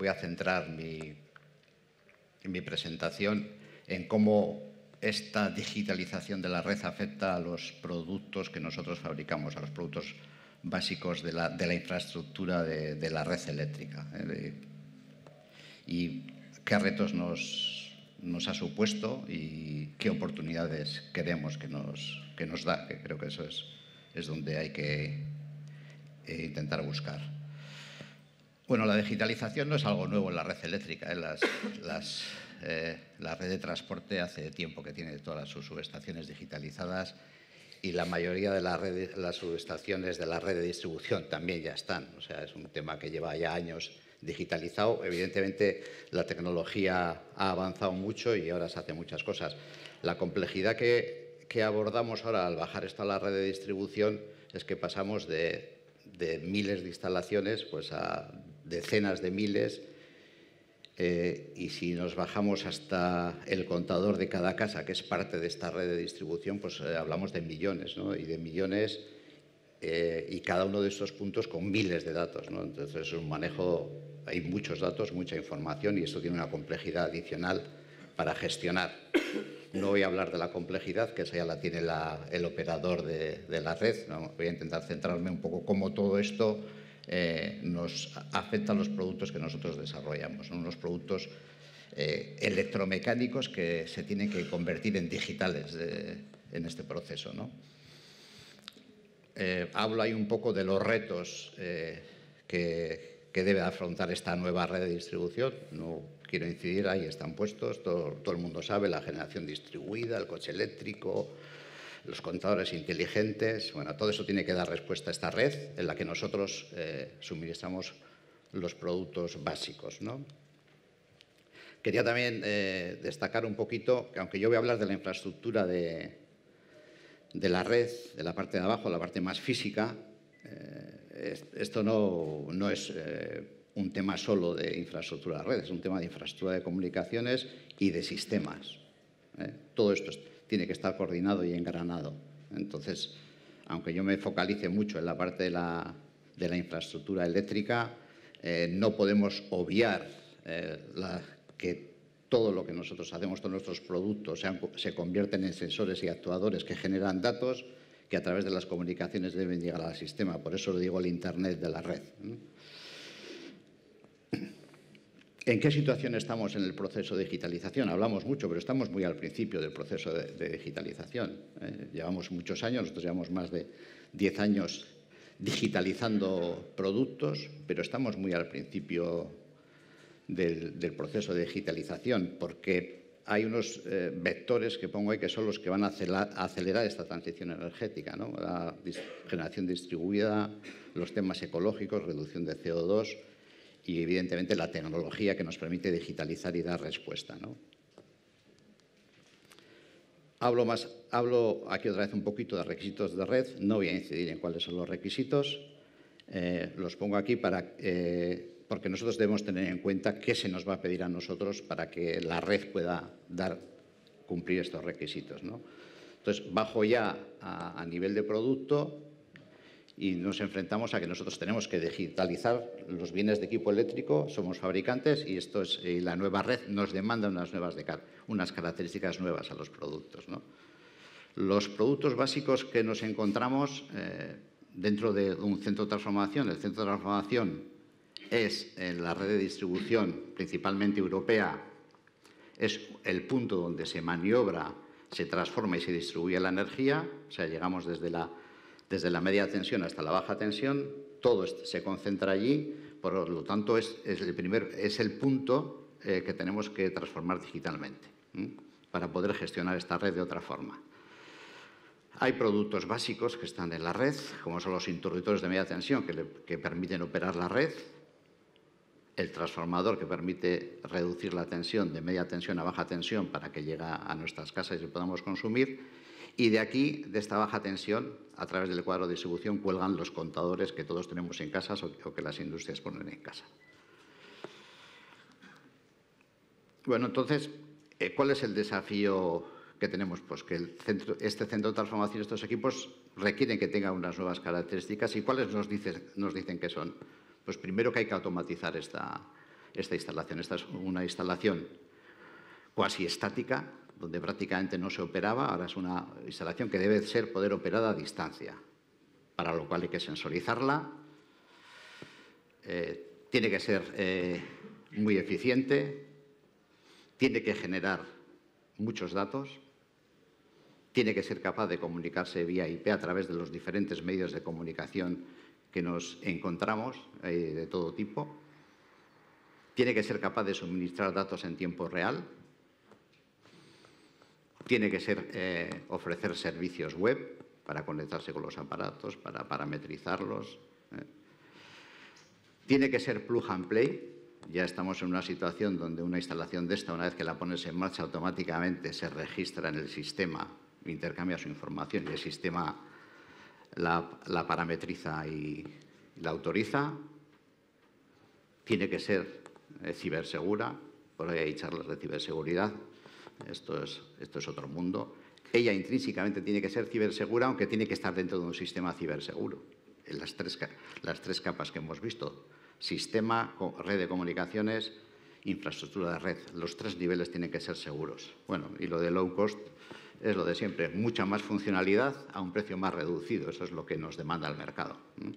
voy a centrar mi presentación en cómo esta digitalización de la red afecta a los productos que nosotros fabricamos, a los productos básicos de la infraestructura de la red eléctrica. Y qué retos nos ha supuesto y qué oportunidades queremos que nos da, que creo que eso es donde hay que intentar buscar. Bueno, la digitalización no es algo nuevo en la red eléctrica. La red de transporte hace tiempo que tiene todas sus subestaciones digitalizadas y la mayoría de las subestaciones de la red de distribución también ya están. O sea, es un tema que lleva ya años digitalizado. Evidentemente, la tecnología ha avanzado mucho y ahora se hacen muchas cosas. La complejidad que abordamos ahora al bajar esto a la red de distribución es que pasamos de miles de instalaciones pues a decenas de miles. Y si nos bajamos hasta el contador de cada casa, que es parte de esta red de distribución, pues hablamos de millones, ¿no? Y de millones, y cada uno de estos puntos con miles de datos, ¿no? Entonces es un manejo, hay muchos datos, mucha información, y esto tiene una complejidad adicional para gestionar. No voy a hablar de la complejidad, que esa ya la tiene el operador de la red, ¿no? Voy a intentar centrarme un poco cómo todo esto nos afecta a los productos que nosotros desarrollamos, ¿no? Unos productos electromecánicos que se tienen que convertir en digitales en este proceso, ¿no? Hablo ahí un poco de los retos que debe afrontar esta nueva red de distribución. No quiero incidir, ahí están puestos, todo el mundo sabe, la generación distribuida, el coche eléctrico, los contadores inteligentes. Bueno, todo eso tiene que dar respuesta a esta red en la que nosotros suministramos los productos básicos, ¿no? Quería también destacar un poquito que, aunque yo voy a hablar de la infraestructura de la red, de la parte de abajo, la parte más física, esto no es un tema solo de infraestructura de red, es un tema de infraestructura de comunicaciones y de sistemas. Todo esto tiene que estar coordinado y engranado. Entonces, aunque yo me focalice mucho en la parte de la infraestructura eléctrica, no podemos obviar que todo lo que nosotros hacemos, todos nuestros productos, se convierten en sensores y actuadores que generan datos que a través de las comunicaciones deben llegar al sistema. Por eso le digo el Internet de la red. ¿En qué situación estamos en el proceso de digitalización? Hablamos mucho, pero estamos muy al principio del proceso de digitalización. Llevamos muchos años, nosotros llevamos más de 10 años digitalizando productos, pero estamos muy al principio del proceso de digitalización, porque hay unos vectores que pongo ahí que son los que van a acelerar esta transición energética, ¿no? La generación distribuida, los temas ecológicos, reducción de CO2 y, evidentemente, la tecnología que nos permite digitalizar y dar respuesta, ¿no? Hablo aquí otra vez un poquito de requisitos de red. No voy a incidir en cuáles son los requisitos. Los pongo aquí porque nosotros debemos tener en cuenta qué se nos va a pedir a nosotros para que la red pueda cumplir estos requisitos, ¿no? Entonces, bajo ya a nivel de producto y nos enfrentamos a que nosotros tenemos que digitalizar los bienes de equipo eléctrico, somos fabricantes y la nueva red nos demanda unas características nuevas a los productos, ¿no? Los productos básicos que nos encontramos dentro de un centro de transformación, el centro de transformación es en la red de distribución principalmente europea, es el punto donde se maniobra, se transforma y se distribuye la energía. O sea, llegamos desde la media tensión hasta la baja tensión, todo se concentra allí, por lo tanto es el punto que tenemos que transformar digitalmente para poder gestionar esta red de otra forma. Hay productos básicos que están en la red, como son los interruptores de media tensión que permiten operar la red, el transformador que permite reducir la tensión de media tensión a baja tensión para que llegue a nuestras casas y lo podamos consumir. Y de aquí, de esta baja tensión, a través del cuadro de distribución, cuelgan los contadores que todos tenemos en casa o que las industrias ponen en casa. Bueno, entonces, ¿cuál es el desafío que tenemos? Pues que este centro de transformación, estos equipos, requieren que tengan unas nuevas características. ¿Y cuáles nos dicen que son? Pues primero que hay que automatizar esta instalación. Esta es una instalación cuasi estática, donde prácticamente no se operaba. Ahora es una instalación que debe poder operada a distancia, para lo cual hay que sensorizarla. Tiene que ser muy eficiente, tiene que generar muchos datos, tiene que ser capaz de comunicarse vía IP a través de los diferentes medios de comunicación que nos encontramos, de todo tipo. Tiene que ser capaz de suministrar datos en tiempo real. Tiene que ofrecer servicios web para conectarse con los aparatos, para parametrizarlos. Tiene que ser plug and play. Ya estamos en una situación donde una instalación de esta, una vez que la pones en marcha, automáticamente se registra en el sistema, intercambia su información y el sistema la parametriza y la autoriza. Tiene que ser cibersegura, por ahí hay charlas de ciberseguridad. Esto es otro mundo. Ella intrínsecamente tiene que ser cibersegura, aunque tiene que estar dentro de un sistema ciberseguro. En las tres capas que hemos visto: sistema, red de comunicaciones, infraestructura de red. Los tres niveles tienen que ser seguros. Bueno, y lo de low cost es lo de siempre: mucha más funcionalidad a un precio más reducido. Eso es lo que nos demanda el mercado.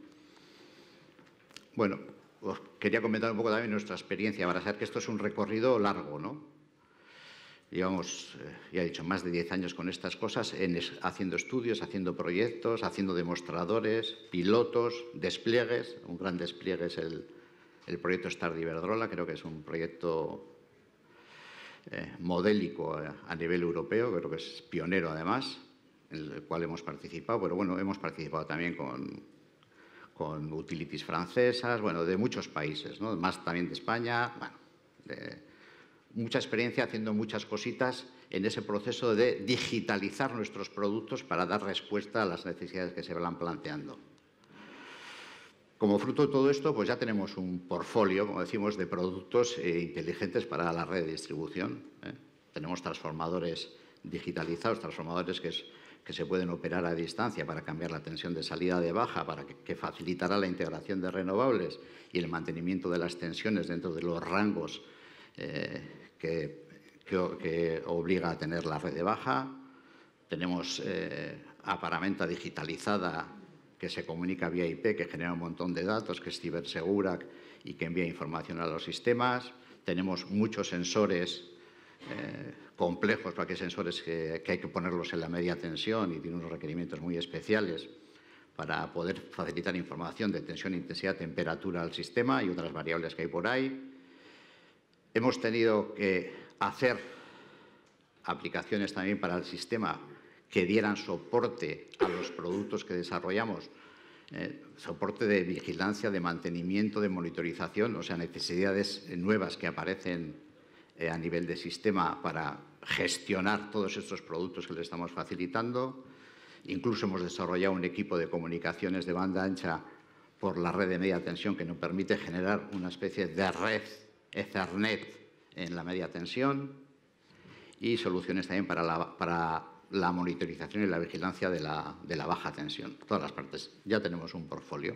Bueno, os quería comentar un poco también nuestra experiencia, para saber que esto es un recorrido largo, ¿no? Llevamos, ya he dicho, más de 10 años con estas cosas, haciendo estudios, haciendo proyectos, haciendo demostradores, pilotos, despliegues. Un gran despliegue es el proyecto STAR de Iberdrola. Creo que es un proyecto modélico a nivel europeo, creo que es pionero además, en el cual hemos participado. Pero bueno, hemos participado también con utilities francesas, bueno, de muchos países, ¿no? Más también de España, bueno, mucha experiencia haciendo muchas cositas en ese proceso de digitalizar nuestros productos para dar respuesta a las necesidades que se van planteando. Como fruto de todo esto, pues ya tenemos un portfolio, como decimos, de productos inteligentes para la red de distribución. Tenemos transformadores digitalizados, transformadores que se pueden operar a distancia para cambiar la tensión de salida de baja, para que facilitará la integración de renovables y el mantenimiento de las tensiones dentro de los rangos que obliga a tener la red de baja. Tenemos aparamenta digitalizada que se comunica vía IP, que genera un montón de datos, que es cibersegura y que envía información a los sistemas. Tenemos muchos sensores complejos, porque hay sensores que hay que ponerlos en la media tensión y tienen unos requerimientos muy especiales para poder facilitar información de tensión, intensidad, temperatura al sistema y otras variables que hay por ahí. Hemos tenido que hacer aplicaciones también para el sistema que dieran soporte a los productos que desarrollamos, soporte de vigilancia, de mantenimiento, de monitorización, o sea, necesidades nuevas que aparecen a nivel de sistema para gestionar todos estos productos que le estamos facilitando. Incluso hemos desarrollado un equipo de comunicaciones de banda ancha por la red de media tensión que nos permite generar una especie de red Ethernet en la media tensión, y soluciones también para la monitorización y la vigilancia de la baja tensión. Todas las partes. Ya tenemos un portfolio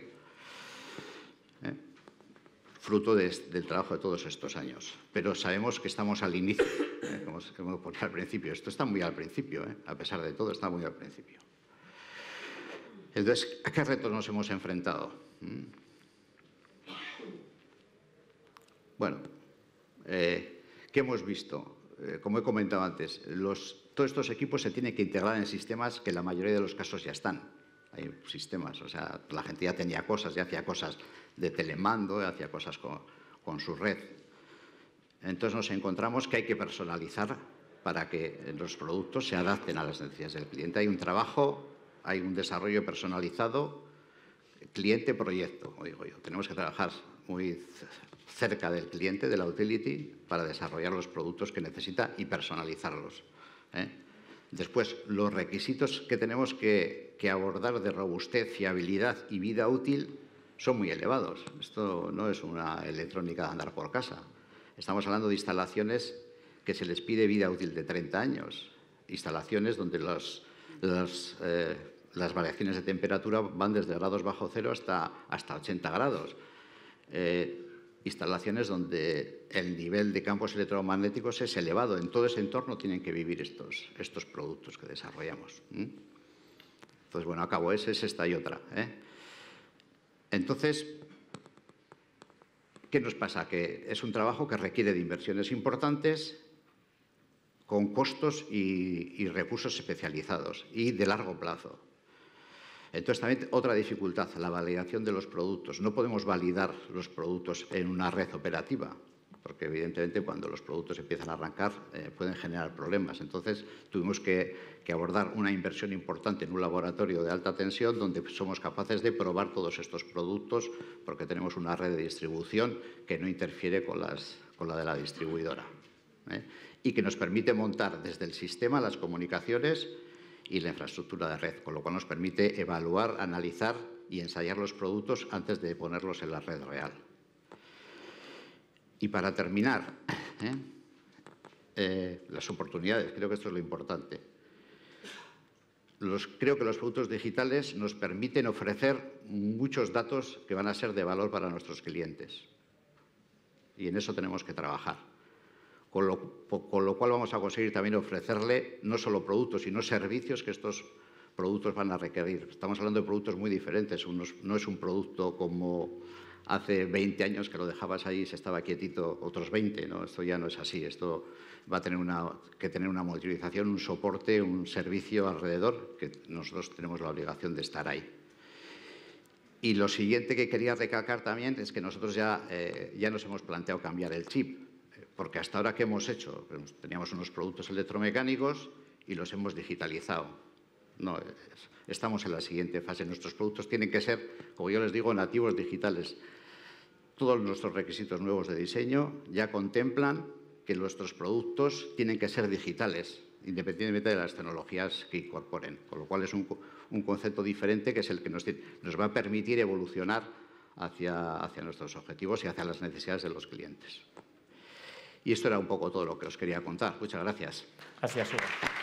fruto del trabajo de todos estos años. Pero sabemos que estamos al inicio, como ponía al principio. Esto está muy al principio, a pesar de todo, está muy al principio. Entonces, ¿a qué retos nos hemos enfrentado? Bueno, ¿qué hemos visto? Como he comentado antes, todos estos equipos se tienen que integrar en sistemas que en la mayoría de los casos ya están. Hay sistemas, o sea, la gente ya tenía cosas, ya hacía cosas de telemando, ya hacía cosas con su red. Entonces nos encontramos que hay que personalizar para que los productos se adapten a las necesidades del cliente. Hay un trabajo, hay un desarrollo personalizado, cliente-proyecto, como digo yo. Tenemos que trabajar muy cerca del cliente, de la utility, para desarrollar los productos que necesita y personalizarlos. Después, los requisitos que tenemos que abordar de robustez, fiabilidad y vida útil son muy elevados. Esto no es una electrónica de andar por casa. Estamos hablando de instalaciones que se les pide vida útil de 30 años. Instalaciones donde las variaciones de temperatura van desde grados bajo cero hasta 80 grados. instalaciones donde el nivel de campos electromagnéticos es elevado. En todo ese entorno tienen que vivir estos productos que desarrollamos. Entonces, bueno, acabo. Es esta y otra. Entonces, ¿qué nos pasa? Que es un trabajo que requiere de inversiones importantes, con costos y recursos especializados y de largo plazo. Entonces, también otra dificultad, la validación de los productos. No podemos validar los productos en una red operativa, porque evidentemente cuando los productos empiezan a arrancar pueden generar problemas. Entonces, tuvimos que abordar una inversión importante en un laboratorio de alta tensión donde somos capaces de probar todos estos productos porque tenemos una red de distribución que no interfiere con la de la distribuidora, y que nos permite montar desde el sistema las comunicaciones y la infraestructura de red, con lo cual nos permite evaluar, analizar y ensayar los productos antes de ponerlos en la red real. Y para terminar, las oportunidades, creo que esto es lo importante. Creo que los productos digitales nos permiten ofrecer muchos datos que van a ser de valor para nuestros clientes. Y en eso tenemos que trabajar. Con lo cual vamos a conseguir también ofrecerle no solo productos, sino servicios que estos productos van a requerir. Estamos hablando de productos muy diferentes. No es un producto como hace 20 años que lo dejabas ahí y se estaba quietito otros 20, ¿no? Esto ya no es así. Esto va a tener que tener una monitorización, un soporte, un servicio alrededor, que nosotros tenemos la obligación de estar ahí. Y lo siguiente que quería recalcar también es que nosotros ya nos hemos planteado cambiar el chip. Porque hasta ahora, ¿qué hemos hecho? Teníamos unos productos electromecánicos y los hemos digitalizado. No, estamos en la siguiente fase. Nuestros productos tienen que ser, como yo les digo, nativos digitales. Todos nuestros requisitos nuevos de diseño ya contemplan que nuestros productos tienen que ser digitales, independientemente de las tecnologías que incorporen. Con lo cual es un concepto diferente que es el que nos va a permitir evolucionar hacia nuestros objetivos y hacia las necesidades de los clientes. Y esto era un poco todo lo que os quería contar. Muchas gracias. Gracias, Hugo.